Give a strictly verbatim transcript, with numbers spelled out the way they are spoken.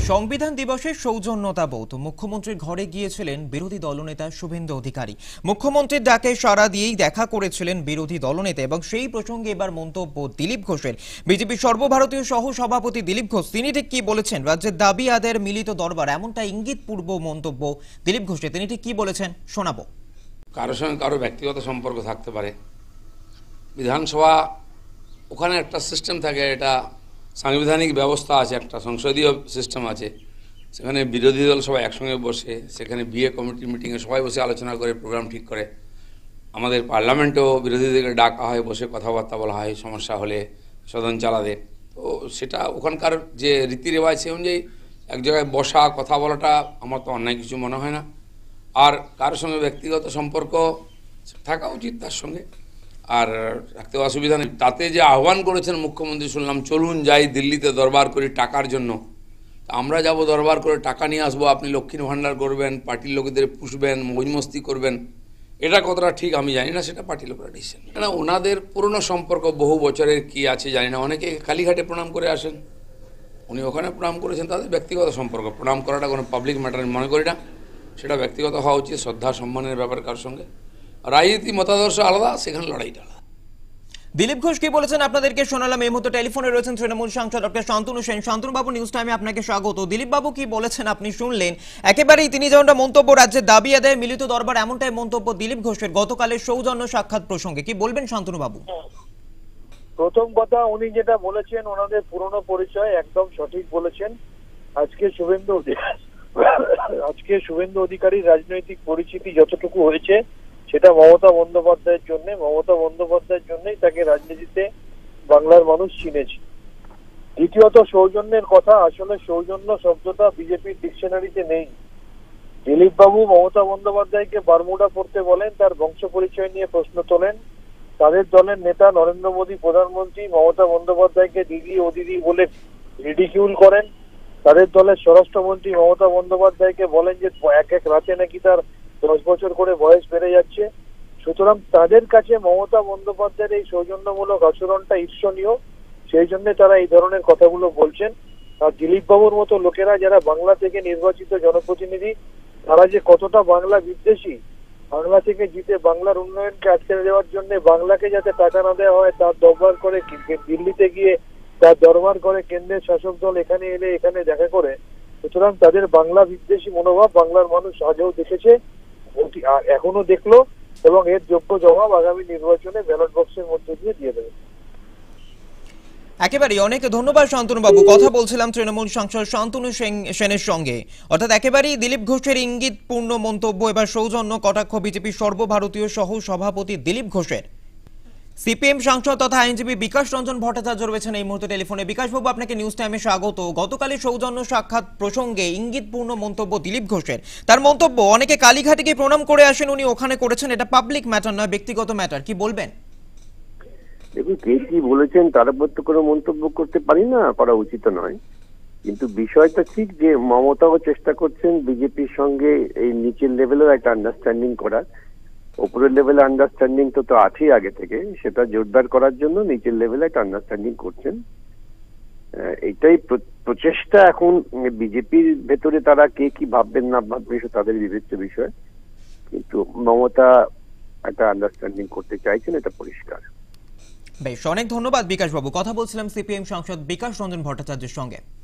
সংবিধান দিবসের সৌজন্যতা বোধ মুখ্যমন্ত্রীর ঘরে গিয়েছিলেন বিরোধী দলনেতা শুভেন্দু অধিকারী। মুখ্যমন্ত্রীর ডাকে সাড়া দিয়েই দেখা করেছিলেন বিরোধী দলনেতা এবং সেই প্রসঙ্গে এবার মন্তব্য দিলীপ ঘোষের। বিজেপির সর্বভারতীয় সহ সভাপতি দিলীপ ঘোষ তিনি ঠিক কি বলেছেন? রাজ্যের দাবি আদায়ের মিলিত দরবার এমনটা ইঙ্গিতপূর্ব মন্তব্য দিলীপ ঘোষের। তিনি ঠিক কি বলেছেন শোনাবো। কারোর সঙ্গে কারো ব্যক্তিগত সম্পর্ক থাকতে পারে। বিধানসভা ওখানে একটা সিস্টেম থাকে, এটা সাংবিধানিক ব্যবস্থা আছে, একটা সংসদীয় সিস্টেম আছে। সেখানে বিরোধী দল সবাই একসঙ্গে বসে, সেখানে বিএ কমিটির মিটিংয়ে সবাই বসে আলোচনা করে প্রোগ্রাম ঠিক করে। আমাদের পার্লামেন্টেও বিরোধীদেরকে ডাকা হয়, বসে কথাবার্তা বলা হয় সমস্যা হলে সদন চালাতে। তো সেটা ওখানকার যে রীতি রেওয়াজ সে অনুযায়ী এক জায়গায় বসা কথা বলাটা আমার তো অন্যায় কিছু মনে হয় না। আর কারোর সঙ্গে ব্যক্তিগত সম্পর্ক থাকা উচিত তার সঙ্গে, আর রাখতে অসুবিধা নেই। তাতে যে আহ্বান করেছেন মুখ্যমন্ত্রী শুনলাম, চলুন যাই দিল্লিতে দরবার করি টাকার জন্য। আমরা যাব দরবার করে টাকা নিয়ে আসবো, আপনি লক্ষ্মীর ভাণ্ডার করবেন, পার্টির লোকেদের পুষবেন, মৌজমস্তি করবেন, এটা কতটা ঠিক আমি জানি না, সেটা পার্টির লোকেরা ডিসিশন। কেন ওনাদের পুরনো সম্পর্ক বহু বছরের কি আছে জানি না। অনেকে কালীঘাটে প্রণাম করে আসেন, উনি ওখানে প্রণাম করেছেন, তাদের ব্যক্তিগত সম্পর্ক। প্রণাম করাটা কোনো পাবলিক ম্যাটার মনে করি না, সেটা ব্যক্তিগত হওয়া উচিত, শ্রদ্ধা সম্মানের ব্যাপার কার সঙ্গে। রাজনীতি মতাদর্শ আলাদা, সেখানে লড়াইটা আলাদা। দিলীপ ঘোষ কি বলেছেন আপনাদেরকে শোনালাম। এই মুহূর্তে টেলিফোনে রয়েছেন তৃণমূল সাংসদ ডক্টর শান্তনু সেন। শান্তনু বাবু, নিউজ টাইমে আপনাকে স্বাগত। দিলীপ বাবু কি বলেছেন আপনি শুনলেন। একেবারেই তিনি যেমনটা মন্তব্য রাজ্যের দাবি আদায় মিলিত দরবার, এমনটাই মন্তব্য দিলীপ ঘোষের গতকালের সৌজন্য সাক্ষাৎ প্রসঙ্গে। কি বলবেন শান্তনু বাবু? প্রথম কথা, উনি যেটা বলেছেন ওনাদের পুরনো পরিচয় একদম সঠিক বলেছেন। আজকে শুভেন্দু আজকে শুভেন্দু অধিকারীর রাজনৈতিক পরিচিতি যতটুকু হয়েছে সেটা মমতা বন্দ্যোপাধ্যায়ের জন্য মমতা বন্দ্যোপাধ্যায়ের জন্যই তাকে রাজনীতিতে বাংলার মানুষ চিনেছে। দ্বিতীয়ত, সৌজন্যের কথা, আসলে সৌজন্য শব্দটা বিজেপির ডিকশনারিতে নেই। দিলীপ বাবু মমতা বন্দ্যোপাধ্যায়কে বারমুডা পড়তে বলেন, তার বংশ পরিচয় নিয়ে প্রশ্ন তোলেন। তাদের দলের নেতা নরেন্দ্র মোদী প্রধানমন্ত্রী মমতা বন্দ্যোপাধ্যায়কে দিদি ও দিদি বলে রিডিকিউল করেন। তাদের দলের স্বরাষ্ট্রমন্ত্রী মমতা বন্দ্যোপাধ্যায়কে বলেন যে এক এক রাতে নাকি তার দশ বছর করে বয়স বেড়ে যাচ্ছে। সুতরাং তাদের কাছে মমতা বন্দ্যোপাধ্যায়ের এই সৌজন্যমূলক আচরণটা ঈর্ষণীয়, সেই জন্য তারা এই ধরনের কথাগুলো বলছেন। আর দিলীপ বাবুর মতো লোকেরা যারা বাংলা থেকে নির্বাচিত জনপ্রতিনিধি, তারা যে কতটা বাংলা বিদ্বেষী, বাংলা থেকে জিতে বাংলার উন্নয়নকে আটকে দেওয়ার জন্য বাংলাকে যাতে টাকা না দেওয়া হয় তার দরবার করে দিল্লিতে গিয়ে তার দরবার করে কেন্দ্রের শাসক দল এখানে এলে এখানে দেখা করে। সুতরাং তাদের বাংলা বিদ্বেষী মনোভাব বাংলার মানুষ আগেও দেখেছে, এখনো দেখলো, এবং এর যোগ্য জবাব আগামী নির্বাচনে ব্যালট বক্সের মধ্যে দিয়ে দিয়ে দেবে। একেবারে অনেক ধন্যবাদ শান্তনু বাবু। কথা বলছিলাম তৃণমূল সাংসদ শান্তনু সেনের সঙ্গে। অর্থাৎ একেবারেই দিলীপ ঘোষের ইঙ্গিতপূর্ণ মন্তব্য, এবার সৌজন্য কটাক্ষ বিজেপির সর্বভারতীয় সহ সভাপতি দিলীপ ঘোষের। সিপিএম সাংসদ তথা আইনজীবী বিকাশ রঞ্জন ভট্টাচার্য রয়েছেন এই মুহূর্তে টেলিফোনে। বিকাশ বাবু, আপনাকে নিউজ টাইমে স্বাগত। গতকালের সৌজন্য সাক্ষাৎ প্রসঙ্গে ইঙ্গিতপূর্ণ মন্তব্য দিলীপ ঘোষের। তার মন্তব্য, অনেকে কালীঘাটে গিয়ে প্রণাম করে আসেন, উনি ওখানে করেছেন, এটা পাবলিক ম্যাটার নয়, ব্যক্তিগত ম্যাটার। কি বলবেন? দেখুন, কে কি বলেছেন তার উপর তো কোনো মন্তব্য করতে পারি না, করা উচিত নয়। কিন্তু বিষয়টা ঠিক যে মমতাও চেষ্টা করছেন বিজেপির সঙ্গে এই নিচের লেভেলের একটা আন্ডারস্ট্যান্ডিং করার। উপরের লেভেলে আন্ডারস্ট্যান্ডিং তো তো আছেই আগে থেকে, সেটা জোরদার করার জন্য নিচের লেভেলে একটা আন্ডারস্ট্যান্ডিং করছেন। এইটাই প্রচেষ্টা। এখন বিজেপির ভেতরে তারা কে কি ভাববেন না ভাববেন সেটা তাদের বিবেচ্য বিষয়, কিন্তু মমতা একটা আন্ডারস্ট্যান্ডিং করতে চাইছেন, এটা পরিষ্কার। বেশ, অনেক ধন্যবাদ বিকাশ বাবু। কথা বলছিলাম সিপিএম সাংসদ বিকাশ রঞ্জন ভট্টাচার্যের সঙ্গে।